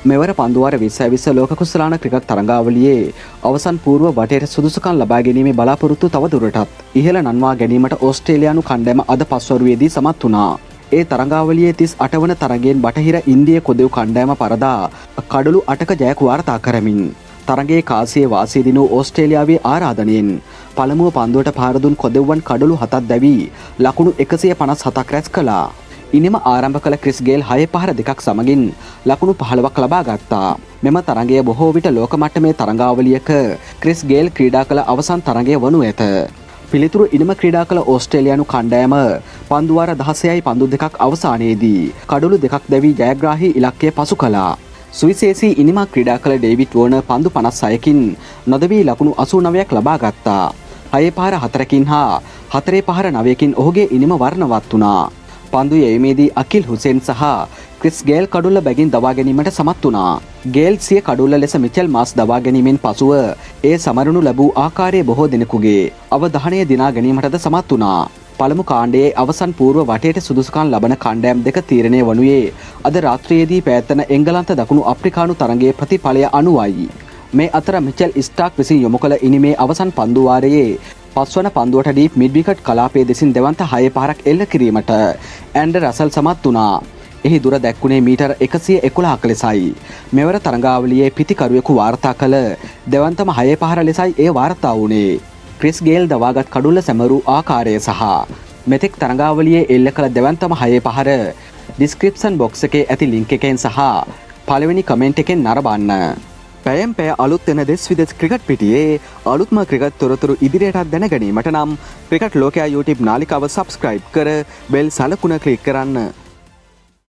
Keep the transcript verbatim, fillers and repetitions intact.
මෙවර පන්දුවාර විස්සයි විස්ස ලෝක කුසලාන ක්‍රිකට් තරඟාවලියේ අවසන් පූර්ව වටේට සුදුසුකම් ලබා ගැනීමේ බලාපොරොත්තු තව දුරටත් ඉහළ නන්වා ගැනීමට ඕස්ට්‍රේලියානු කණ්ඩායම අද පස්වරුවේදී සමත් වුණා. ඒ තරඟාවලියේ තිස් අට වන තරගයෙන් බටහිර ඉන්දිය කොදෙව් කණ්ඩායම පරදා කඩලු අටක ජයක් වාර්තා කරමින් තරගයේ කාසියේ වාසිය දිනූ ඕස්ට්‍රේලියාවේ ආරාධනයෙන් පළමුව පන්දුවට පාර දුන් කොදෙව්වන් කඩලු හතක් දැවි ලකුණු එකසිය පනස් හතක් රැස් කළා. ඉනිම ආරම්භ කළ ක්‍රිස් ගේල් හය පහර දෙකක් සමගින් ලකුණු පහළොවක් ලබා ගත්තා. මෙම තරගය බොහෝ විට ලෝක මට්ටමේ තරඟාවලියක ක්‍රිස් ගේල් ක්‍රීඩා කළ අවසන් තරගය වනු ඇත. පිළිතුරු ඉනිම ක්‍රීඩා කළ ඕස්ට්‍රේලියානු කණ්ඩායම පන්දුවාර දහසයයි පන්දු දෙකක් අවසානයේදී කඩලු දෙකක් දැවි ජයග්‍රාහී ඉලක්කය පසු කළා. සුවිසේසී ඉනිම ක්‍රීඩා කළ ඩේවිඩ් වෝර්නර් පන්දු පනස් හයකින් නොදවී ලකුණු අසූ නවයක් ලබා ගත්තා. හය පහර හතරකින් හා හතරේ පහර නවයකින් ඔහුගේ ඉනිම වර්ණවත් වුණා. පන්දු යැවීමේදී අකිල් හුසෙන් සහ ක්‍රිස් ගේල් කඩුල්ල බැගින් දවා ගැනීමට සමත් වුණා. ගේල් සිය කඩුල්ල ලෙස මිචෙල් මාස් දවා ගැනීමෙන් පසුව ඒ සමරනු ලැබූ ආකාරයේ බොහෝ දෙනෙකුගේ අවධානය දිනා ගැනීමටද සමත් වුණා. පළමු කාණ්ඩයේ අවසන් පූර්ව වටේට සුදුසුකම් ලබන කණ්ඩායම් දෙක තීරණය වනුයේ අද රාත්‍රියේදී පැවැත්වෙන එංගලන්ත දකුණු අප්‍රිකානු තරගයේ ප්‍රතිඵලය අනුවයි. මේ අතර මිචෙල් ස්ටාක් විසින් යොමු කළ ඉනිමේ අවසන් පන්දුවාරයේ පස්වන පන්දුවට ඩීප් මිඩ් විකට් කලාපයේ දෙසින් දෙවන්ත හය පහරක් එල්ල කිරීමට ඇන්ඩර් රසල් සමත් වුණා. එහි දුර දැක්වුණේ මීටර් එකසිය එකොළහක ලෙසයි. මෙවර තරඟාවලියේ පිතිකරුවෙකු වාර්තා කළ දෙවන්තම හය පහර ලෙසයි එය වාර්තා වුණේ. ක්‍රිස් ගේල් දවාගත් කඩුල්ල සැමරූ ආකාරය සහ මෙතෙක් තරඟාවලියේ එල්ල කළ දෙවන්තම හය පහර ඩිස්ක්‍රිප්ෂන් බොක්ස් එකේ ඇති ලින්ක් එකෙන් සහ පළවෙනි කමෙන්ට් එකෙන් නරඹන්න. පැයම් පැය අලුත් වෙන දෙස් විදෙස් ක්‍රිකට් පිටියේ අලුත්ම ක්‍රිකට් තොරතුරු ඉදිරියටත් දැන ගැනීමට නම් ක්‍රිකට් ලෝකයා YouTube නාලිකාව සබ්ස්ක්‍රයිබ් කර බෙල් සලකුණ ක්ලික් කරන්න.